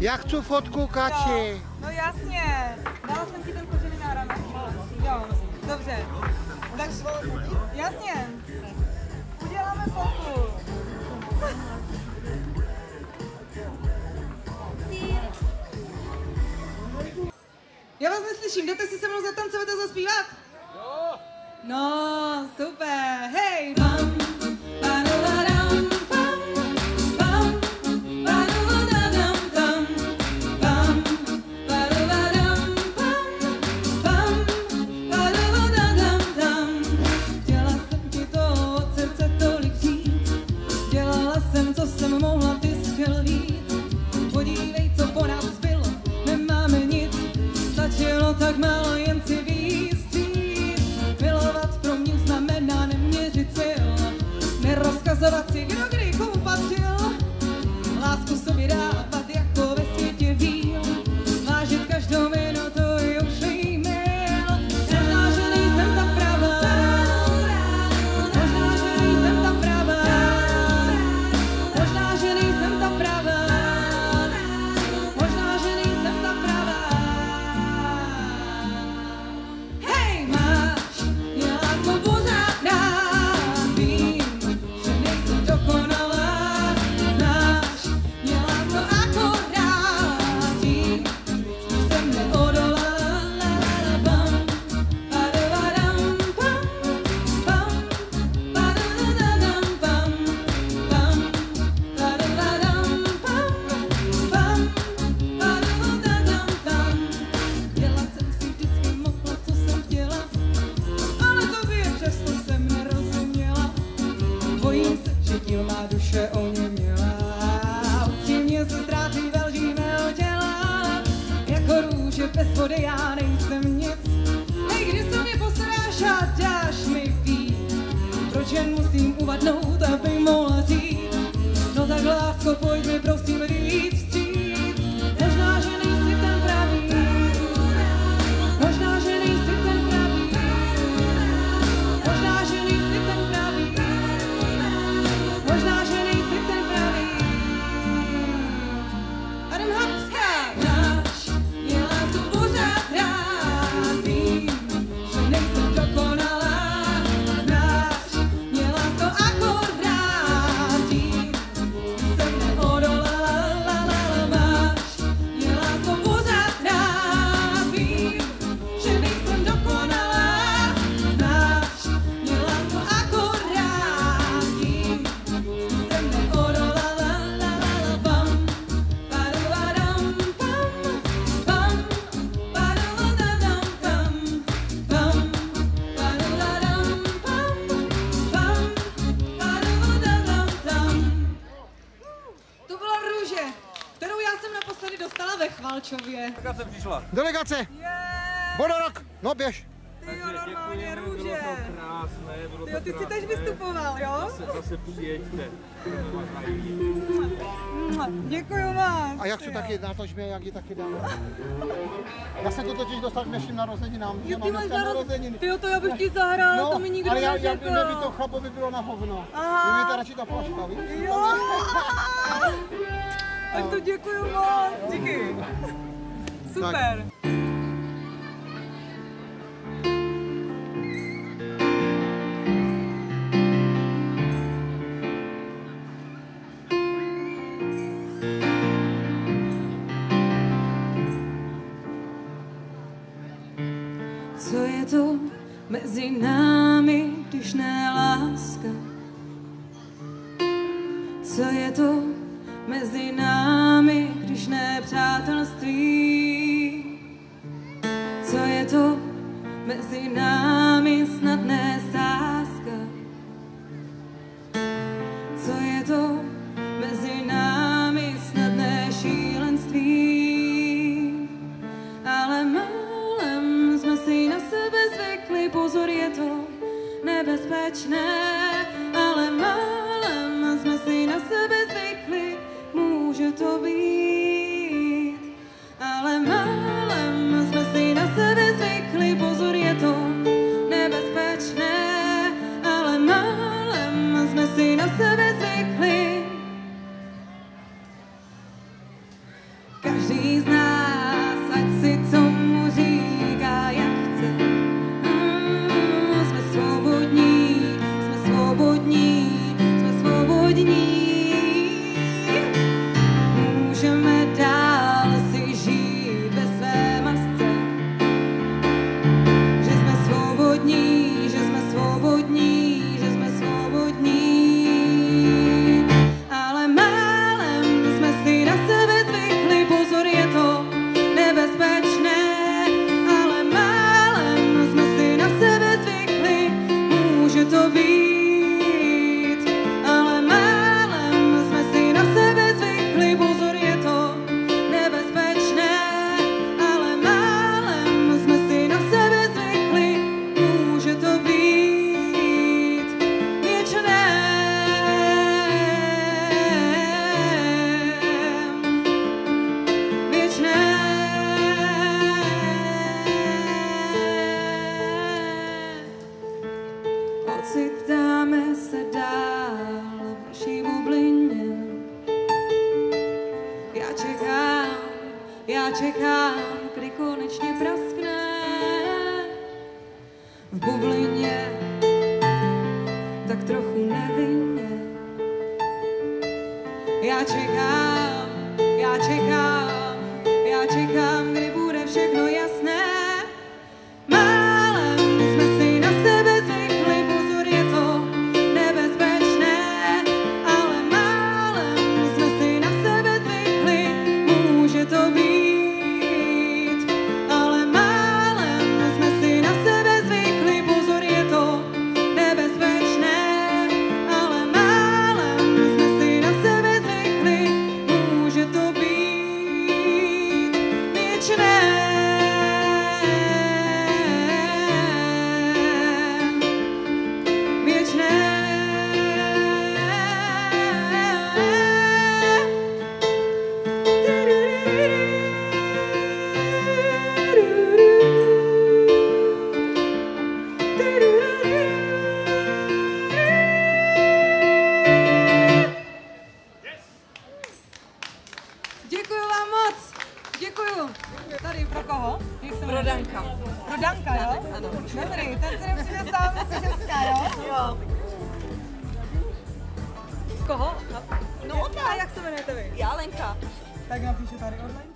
Já chci fotku, Kači. No jasně. Dala jsem ti ten kožený náramek. Jo, dobře. Takže, jasně. Uděláme fotku. Já vás neslyším, jdete si se mnou zatancovat a zaspívat? Jo. No, super. Hej. Pam, padadadam, pam, pam, padadadam, tam, pam, padadadam, pam, pam, padadadam, tam. Chtěla jsem ti to od srdce tolik říct, dělala jsem, co jsem mohla, ty jsi chtěl víc. Podívej, co po nás zbylo, nemáme nic, stačilo tak málo, jen si víc říct. Milovat pro mě znamená neměřit sil, nerozkazovat si, kdo kdy komu patřil. Lásku sobě dávat jako ve světě víl, vážit každou minutu je už e-mail. Možná, že nejsem ta pravá, možná, že nejsem ta pravá, možná, že nejsem ta pravá, možná, že nejsem ta pravá. Hej, máš mě lásku pořád rád, vím, že nejsem dokonalá, znáš mě lásku akorát tím, že jsem neodolala. Pam, padadadam, pam, pam, padadadam, pam, pam, padadadam, pam, pam, padadadam, tam. Dělat jsem si vždycky mohla, co jsem chtěla, ale tobě přesto jsem nerozuměla. Bojím se, že díl má duše o ně měla. Upřímně se ztrácí ve lží mého těla. Jako růže bez vody já nejsem nic. Hej, kdy se mě postaráš a dáš mi víc, proč jen musím uvadnout, abych mohla říct. No tak lásko, pojď mi prosím říct vstříc. Možná, že nejsi ten pravý, možná, že nejsi ten pravý, možná, že nejsi ten pravý, možná, že nejsi ten pravý. Adam Hapská. Náš je lásku pořád rád, vím, že nejsem dokonalá, znáš mě lásku akorát tím, jsem neodolala. Máš mě lásku pořád rád, vím, že nejsem dokonalá, znáš mě lásku akorát tím, jsem neodolala. Pam, padadadam, pam, pam, padadadam, pam, pam, padadadam, pam, pam, padadadam, tam. To byla Růže, kterou já jsem naposledy dostala ve Chvalčově. Tak jsem přišla. Delegace. Vodorok. No běž. Tyjo, normálně Růže. Bylo to krásné, bylo Tyjo, to ty jsi krásné. tež vystupoval, jo? Zase přijeďte. Děkuju moc. A já chci taky natočme, jak ji taky dám. Já jsem to totiž dostal k dnešním narozeninám. Jo, Mám ty máš dneska narozeniny. Tyjo, to já bych ti zahrála, to mi nikdo ale neřekl. já by to chlapovi bylo na hovno. Aha. Vy víte radši ta flaška, víš? Jo. Tak to děkuju moc. Díky. Super. Co je to mezi námi, když ne láska? Co je to mezi námi, když ne přátelství? Co je to mezi námi, snad ne sáska? Co je to mezi námi, snad ne šílenství? Ale málem jsme si na sebe zvykli, pozor, je to nebezpečné. Ale málem jsme si na sebe zvykli, může to být. Ale málem jsme si na sebe zvykli, pozor, je to nebezpečné. Ale málem jsme si na sebe zvykli. ocitáme se dál v naší bublině. Já čekám, kdy konečně praskne v bublině, tak trochu nevinně. Já čekám, kdy bude všechno jasné. Málem jsme si na sebe zvykli, pozor, je to nebezpečné, ale málem jsme si na sebe zvykli, může to být, ale málem jsme si na sebe zvykli, pozor, je to nebezpečné, ale málem jsme si na sebe zvykli, může to být věčné. Děkuju vám moc. Děkuju. Tady pro koho? Pro Danka. Pro Danka, jo? Ano. Dobrý, ten si nepřijde sám, jsi ženská, jo? Jo. Koho? No, A jak se jmenujete vy? já Lenka. Tak napíšu tady online.